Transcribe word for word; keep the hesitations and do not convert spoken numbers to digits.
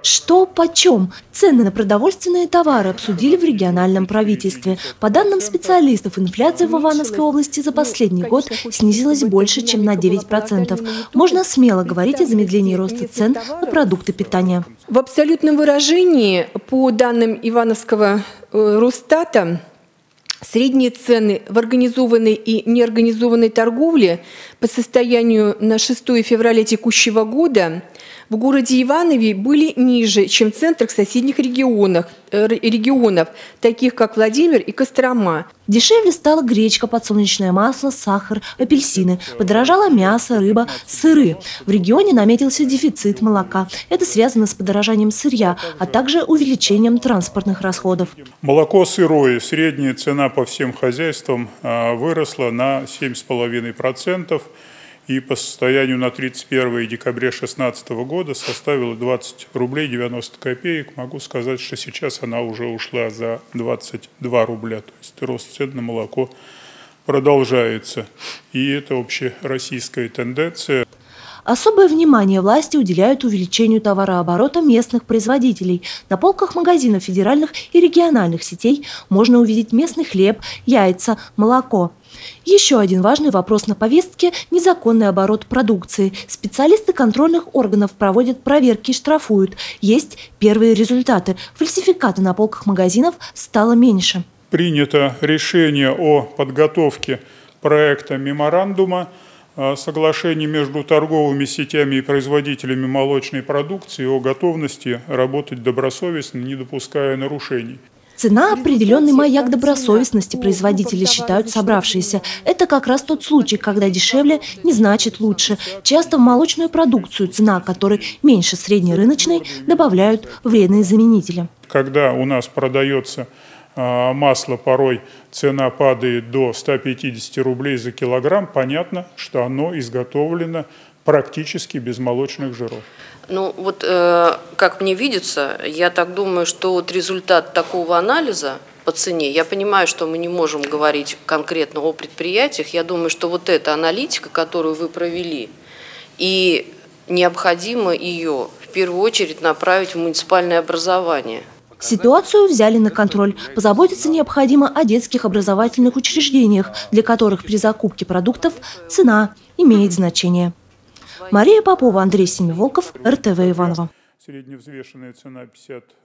Что почем? Цены на продовольственные товары обсудили в региональном правительстве. По данным специалистов, инфляция в Ивановской области за последний год снизилась больше, чем на девять процентов. Можно смело говорить о замедлении роста цен на продукты питания. В абсолютном выражении, по данным Ивановского Росстата, средние цены в организованной и неорганизованной торговле по состоянию на шестое февраля текущего года в городе Иванове были ниже, чем в центрах соседних регионов, регионов, таких как Владимир и Кострома. Дешевле стала гречка, подсолнечное масло, сахар, апельсины. Подорожало мясо, рыба, сыры. В регионе наметился дефицит молока. Это связано с подорожанием сырья, а также увеличением транспортных расходов. Молоко сырое. Средняя цена по всем хозяйствам выросла на семь с половиной процентов. И по состоянию на тридцать первое декабря две тысячи шестнадцатого года составила двадцать рублей девяносто копеек. Могу сказать, что сейчас она уже ушла за двадцать два рубля. То есть рост цен на молоко продолжается. И это общероссийская тенденция. Особое внимание власти уделяют увеличению товарооборота местных производителей. На полках магазинов федеральных и региональных сетей можно увидеть местный хлеб, яйца, молоко. Еще один важный вопрос на повестке – незаконный оборот продукции. Специалисты контрольных органов проводят проверки и штрафуют. Есть первые результаты. Фальсификаты на полках магазинов стало меньше. Принято решение о подготовке проекта меморандума соглашение между торговыми сетями и производителями молочной продукции о готовности работать добросовестно, не допуская нарушений. Цена – определенный маяк добросовестности, производители считают собравшиеся. Это как раз тот случай, когда дешевле не значит лучше. Часто в молочную продукцию, цена которой меньше среднерыночной, добавляют вредные заменители. Когда у нас продается масло, порой цена падает до ста пятидесяти рублей за килограмм, понятно, что оно изготовлено практически без молочных жиров. Ну вот, э, как мне видится, я так думаю, что вот результат такого анализа по цене, я понимаю, что мы не можем говорить конкретно о предприятиях, я думаю, что вот эта аналитика, которую вы провели, и необходимо ее в первую очередь направить в муниципальное образование. Ситуацию взяли на контроль. Позаботиться необходимо о детских образовательных учреждениях, для которых при закупке продуктов цена имеет значение. Мария Попова, Андрей Семиволков, эр тэ вэ Иваново. Средневзвешенная цена пятьдесят